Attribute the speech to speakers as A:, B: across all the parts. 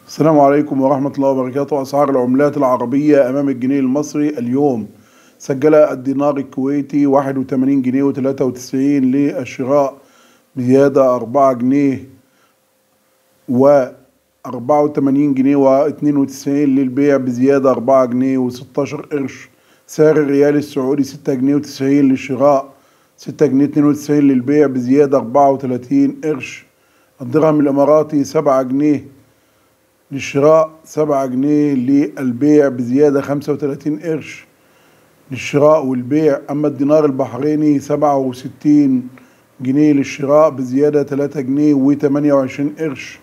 A: السلام عليكم ورحمة الله وبركاته. أسعار العملات العربية أمام الجنيه المصري اليوم: سجل الدينار الكويتي 81 جنيه و93 للشراء بزيادة 4 جنيه و84 جنيه و92 للبيع بزيادة 4 جنيه و16 قرش. سعر الريال السعودي 6 جنيه و90 للشراء، 6 جنيه 92 للبيع بزيادة 34 قرش. الدرهم الإماراتي 7 جنيه للشراء، 7 جنيه للبيع بزيادة 35 قرش للشراء والبيع. أما الدينار البحريني 67 جنيه للشراء بزيادة 3 جنيه و28 قرش،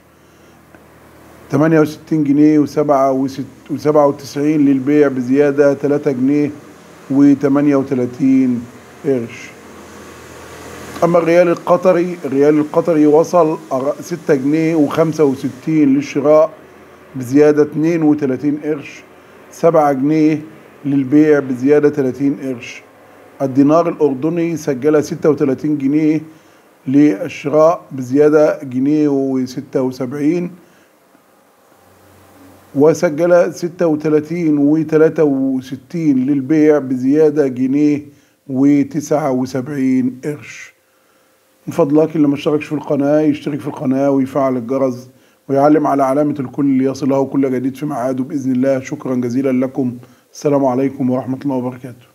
A: 68 جنيه و97 للبيع بزيادة 3 جنيه و38 قرش. أما الريال القطري وصل 6 جنيه و65 للشراء بزيادة 32 قرش، 7 جنيه للبيع بزيادة 30 قرش. الدينار الأردني سجل 36 جنيه للشراء بزيادة جنيه و76، وسجل 36 و63 للبيع بزيادة جنيه و79 قرش. من فضلك اللي ما اشتركش في القناة يشترك في القناة ويفعل الجرس ويعلم على علامة الكل ليصله كل جديد في ميعاده بإذن الله. شكرا جزيلا لكم. السلام عليكم ورحمة الله وبركاته.